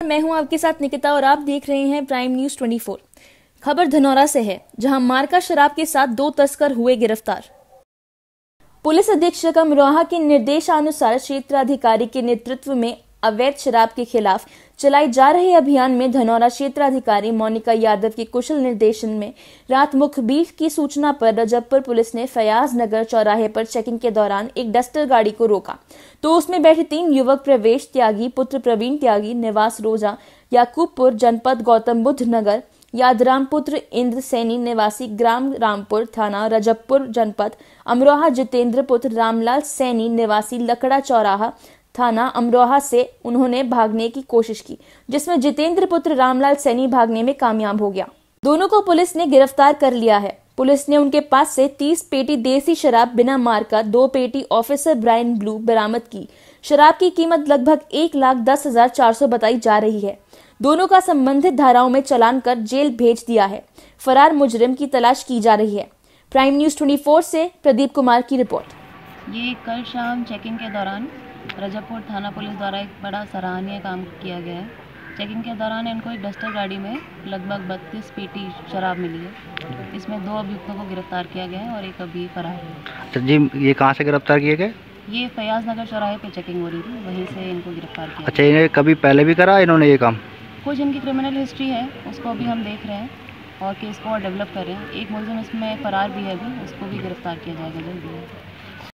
मैं हूं आपके साथ निकिता और आप देख रहे हैं प्राइम न्यूज 24। खबर धनौरा से है, जहां मार्का शराब के साथ 2 तस्कर हुए गिरफ्तार। पुलिस अधीक्षक अमरोहा के निर्देशानुसार क्षेत्राधिकारी के नेतृत्व में अवैध शराब के खिलाफ चलाए जा रहे अभियान में धनौरा क्षेत्राधिकारी मोनिका यादव के कुशल निर्देशन में रात मुखबिर की सूचना पर रजबपुर पुलिस ने फयाज नगर चौराहे पर चेकिंग के दौरान एक डस्टर गाड़ी को रोका तो उसमें बैठे 3 युवक प्रवेश त्यागी, पुत्र प्रवीण त्यागी, निवास रोजा, याकूबपुर, जनपद गौतम बुद्ध नगर, यादराम पुत्र इंद्र सैनी निवासी ग्राम रामपुर, थाना रजबपुर, जनपद अमरोहा, जितेंद्र पुत्र रामलाल सैनी निवासी लकड़ा चौराहा, थाना अमरोहा से उन्होंने भागने की कोशिश की, जिसमें जितेंद्र पुत्र रामलाल सैनी भागने में कामयाब हो गया। दोनों को पुलिस ने गिरफ्तार कर लिया है। पुलिस ने उनके पास से 30 पेटी देसी शराब बिना मार्का, 2 पेटी ऑफिसर ब्राइन ब्लू बरामद की। शराब की कीमत लगभग 1,10,400 बताई जा रही है। दोनों का संबंधित धाराओं में चालान कर जेल भेज दिया है। फरार मुजरिम की तलाश की जा रही है। प्राइम न्यूज 24 से प्रदीप कुमार की रिपोर्ट। ये कल शाम चेकिंग के दौरान रजबपुर थाना पुलिस द्वारा एक बड़ा सराहनीय काम किया गया है। चेकिंग के दौरान इनको एक डस्टर गाड़ी में लगभग 32 पेटी शराब मिली है। इसमें 2 अभियुक्तों को गिरफ्तार किया गया है और एक अभी फरार है। अच्छा जी, ये कहाँ से गिरफ्तार किए गए? ये फयाज नगर चौराहे पे चेकिंग हो रही थी, वहीं से इनको गिरफ्तार किया। अच्छा, इन्हें कभी पहले भी करा इन्होंने ये काम? कुछ इनकी क्रिमिनल हिस्ट्री है, उसको अभी हम देख रहे हैं और केस को और डेवलप कर रहे हैं। एक मुलजिम इसमें फरार भी है, अभी उसको भी गिरफ्तार किया जाएगा जल्दी।